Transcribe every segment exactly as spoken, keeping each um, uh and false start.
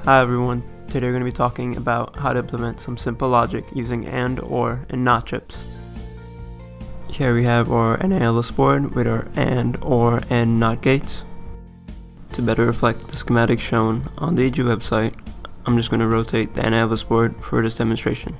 Hi everyone, today we're going to be talking about how to implement some simple logic using AND, OR, and NOT chips. Here we have our N I ELVIS board with our AND, OR, and NOT gates. To better reflect the schematic shown on the E G website, I'm just going to rotate the N I ELVIS board for this demonstration.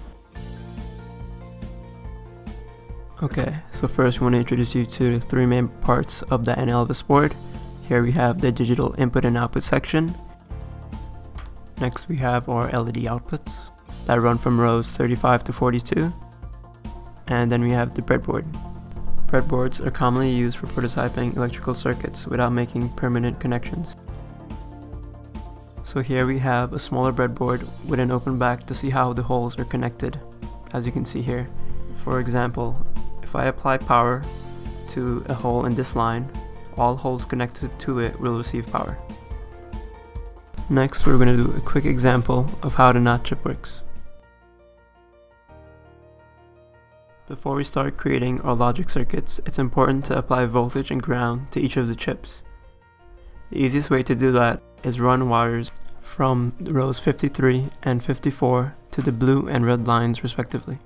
Okay, so first we want to introduce you to the three main parts of the N I ELVIS board. Here we have the digital input and output section. Next we have our L E D outputs that run from rows thirty-five to forty-two. And then we have the breadboard. Breadboards are commonly used for prototyping electrical circuits without making permanent connections. So here we have a smaller breadboard with an open back to see how the holes are connected, as you can see here. For example, if I apply power to a hole in this line, all holes connected to it will receive power. Next, we're going to do a quick example of how the NOT chip works. Before we start creating our logic circuits, it's important to apply voltage and ground to each of the chips. The easiest way to do that is run wires from rows fifty-three and fifty-four to the blue and red lines respectively.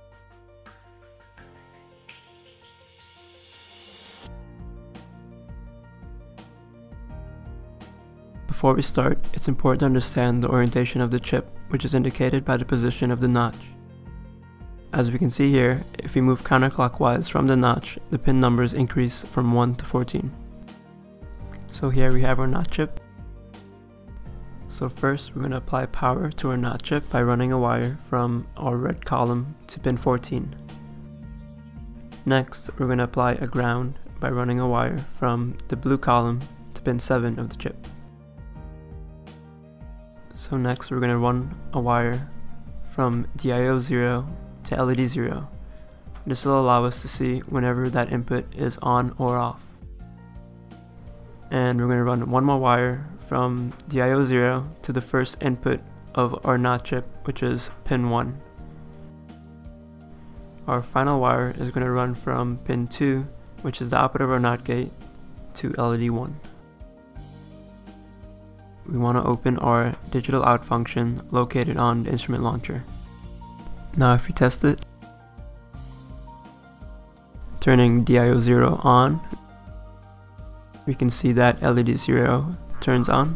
Before we start, it's important to understand the orientation of the chip, which is indicated by the position of the notch. As we can see here, if we move counterclockwise from the notch, the pin numbers increase from one to fourteen. So here we have our NOT chip. So first we're going to apply power to our NOT chip by running a wire from our red column to pin fourteen. Next, we're going to apply a ground by running a wire from the blue column to pin seven of the chip. So next we're going to run a wire from D I O zero to L E D zero. This will allow us to see whenever that input is on or off. And we're going to run one more wire from D I O zero to the first input of our NOT chip, which is pin one. Our final wire is going to run from pin two, which is the output of our NOT gate, to L E D one. We want to open our digital out function located on the instrument launcher. Now if we test it, turning D I O zero on, we can see that L E D zero turns on.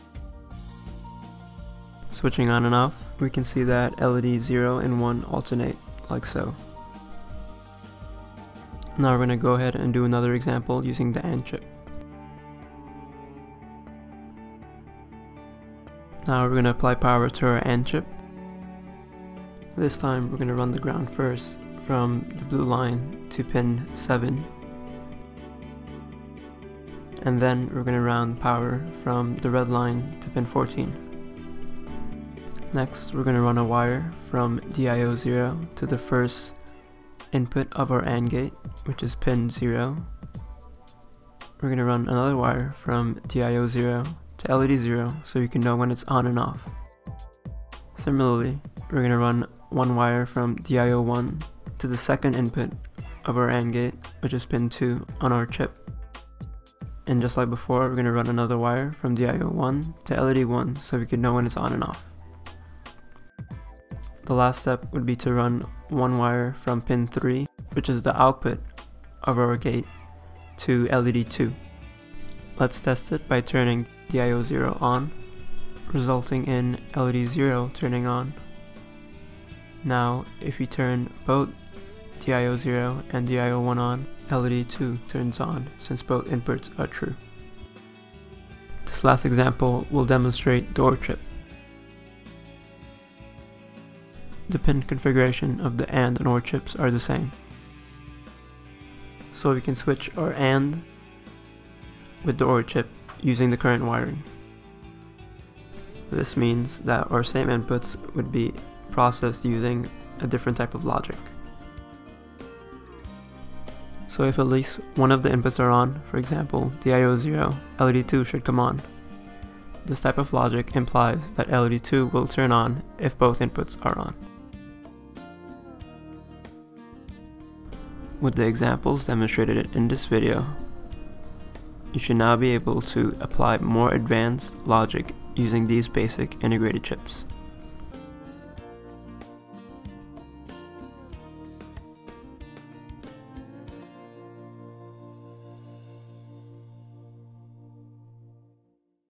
Switching on and off, we can see that L E D zero and one alternate, like so. Now we're going to go ahead and do another example using the AND chip. Now we're going to apply power to our AND chip. This time we're going to run the ground first from the blue line to pin seven. And then we're going to round power from the red line to pin fourteen. Next we're going to run a wire from D I O zero to the first input of our AND gate, which is pin zero. We're going to run another wire from D I O zero to L E D zero so you can know when it's on and off. Similarly, we're going to run one wire from D I O one to the second input of our AND gate, which is pin two on our chip. And just like before, we're going to run another wire from D I O one to L E D one so we can know when it's on and off. The last step would be to run one wire from pin three, which is the output of our gate, to L E D two. Let's test it by turning D I O zero on, resulting in L E D zero turning on. Now, if we turn both D I O zero and D I O one on, L E D two turns on since both inputs are true. This last example will demonstrate the OR chip. The pin configuration of the AND and OR chips are the same. So we can switch our AND with the OR chip using the current wiring. This means that our same inputs would be processed using a different type of logic. So if at least one of the inputs are on, for example D I O zero, L E D two should come on. This type of logic implies that L E D two will turn on if both inputs are on. With the examples demonstrated in this video, you should now be able to apply more advanced logic using these basic integrated chips.